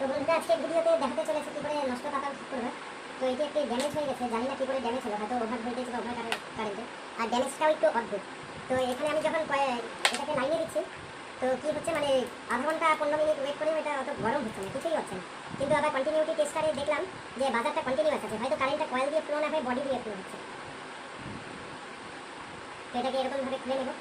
তো বন্ধুরা আজকের ভিডিওতে দেখাতে চলেছে কি করে নষ্ট পাতা ঠিক করবে। তো এটি একটি ড্যামেজ হয়ে গেছে, জানি না কি করে ড্যামেজ হলো, হয়তো ওভার ভোল্টেজ বা ওভার কারেন্টে। আর ড্যামেজটাও একটু অদ্ভুত। তো এখানে আমি যখন এটাকে লাগিয়ে দিচ্ছি, তো কি হচ্ছে মানে আধা ঘন্টা 15 মিনিট ওয়েট করেও এটা অত গরম হচ্ছে না, কিছুই হচ্ছে না। কিন্তু আবার কন্টিনিউটি টেস্টারে দেখলাম যে বাজারটা কন্টিনিউয়াস আছে, হয়তো কারেন্টটা কয়েল দিয়ে ফ্লো না হয়ে বডি দিয়ে ফ্লো হচ্ছে। তো এটাকে এরকমভাবে খুলে নেব।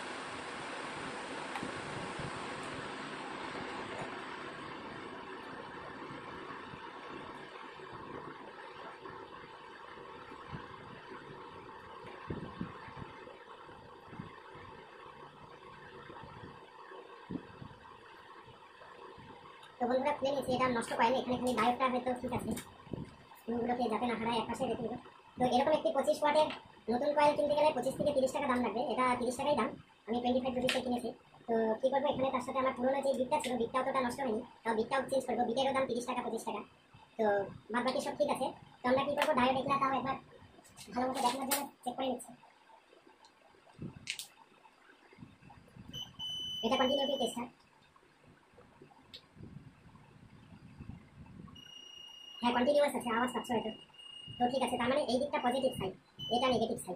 তো বন্ধুরা খুলে নিয়েছি, এটা নষ্ট কয়েল, এখানে খালি ডায়োডটা হয়তো ঠিক আছে, স্ক্রুগুলোকে যাতে না হারায় একপাশে রেখে দেবো। তো এরকম একটি 25 ওয়াটের নতুন কয়েল কিনতে গেলে 25 থেকে 30 টাকা দাম লাগবে, এটা 30 টাকাই দাম, আমি 25 রুপিসে কিনেছি। তো কী করবো, এখানে তার সাথে আমার পুরোনো যে বিটটা ছিল, বিটটা অতটা নষ্ট হয়নি, তাও বিটটাও চেঞ্জ করবো। বিটেরও দাম 30 টাকা 25 টাকা, তো বাদ বাকি সব ঠিক আছে। তো আমরা কী করবো, ডায়োড এগুলা তাও একবার ভালো মতো দেখানোর জন্য চেক করে নিচ্ছি। এটা কন্টিনিউটি টেস্টার, হ্যাঁ কন্টিনিউয়াস আছে, আওয়াজ পাচ্ছ হয়তো। তো ঠিক আছে, তার মানে এই দিকটা পজিটিভ সাইড, এটা নেগেটিভ সাইড।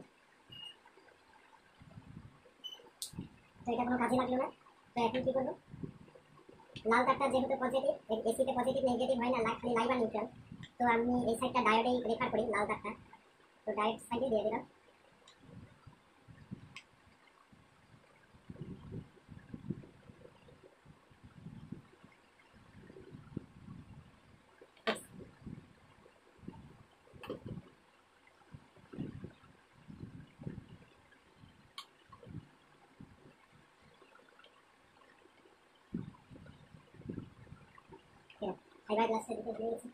তো এটা কোনো কাজে লাগলো না। তো এখন কী করবো, লাল তারটা যেহেতু পজিটিভ, এসিতে পজিটিভ নেগেটিভ হয় না, খালি লাইভ আর নিউট্রাল। তো আমি এই সাইডটা ডায়োডেই রেফার করি, লাল তারটা। তো ডায়োড সাইডে দিয়ে দিলাম। ফাইবার গ্লাসটা দিতে ভুলে গেছি।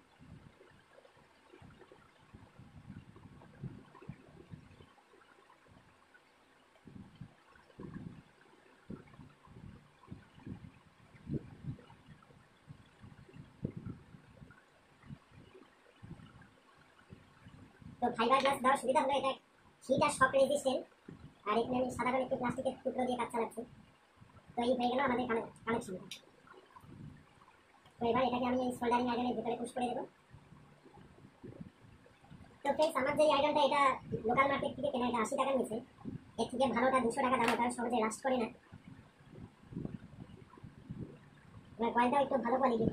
তো ফাইবার গ্লাস দেওয়ার সুবিধা হলো এটা হিট আর শক রেজিস্ট্যান্ট, আর এখানে আমি সাধারণ একটি প্লাস্টিকের টুকরো দিয়ে কাজ চালাচ্ছি। তো এই হয়ে গেল আমাদের কানেকশনটা। তো এবার এটাকে আমি এই সোল্ডারিং আয়রনের ভিতরে পুশ করে দেবো। তো ফ্রেন্ডস, আমার যে আয়রনটা, এটা লোকাল মার্কেট থেকে কেনা, এটা 80 টাকার নিচে। এর থেকে ভালোটা 200 টাকা দাম, ওটা সহজে লাস্ট করে না। এবার কয়েলটাও একটু ভালো কোয়ালিটি।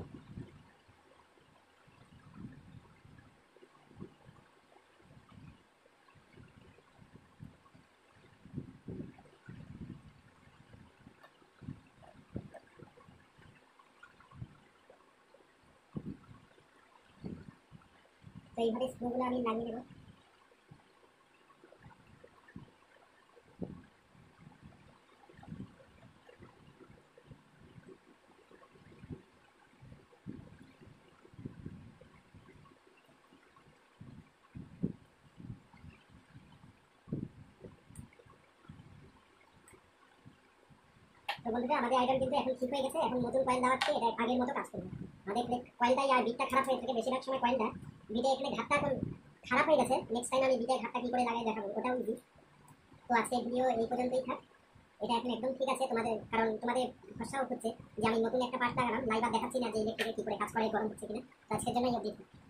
তো এইভাবে স্ক্রুগুলো আমি লাগিয়ে দেবো। তো বন্ধুরা আমাদের আয়রন কিন্তু এখন ঠিক হয়ে গেছে, এখন নতুন কয়েল দেওয়ার চেয়ে এটা আগের মতো কাজ করবে। আমাদের কয়েলটাই আর বিটটা খারাপ হয়ে থাকে বেশিরভাগ সময়, কয়েলটা বিটে এখানে ঘাটটা এখন খারাপ হয়ে গেছে। নেক্সট টাইম আমি বিটের ঘাটটা কী করে লাগাই দেখাবো, ওটাও ইজি। তো আজকের ভিডিও এই পর্যন্তই থাক, এটা এখন একদম ঠিক আছে তোমাদের, কারণ তোমাদের ভরসাও হচ্ছে যে আমি নতুন একটা পার্ট লাগালাম, লাইভ আর দেখাচ্ছি না যে ইলেকট্রিকের কী করে কাজ করে, গরম হচ্ছে কিনা। তো আজকের জন্যই অবধি।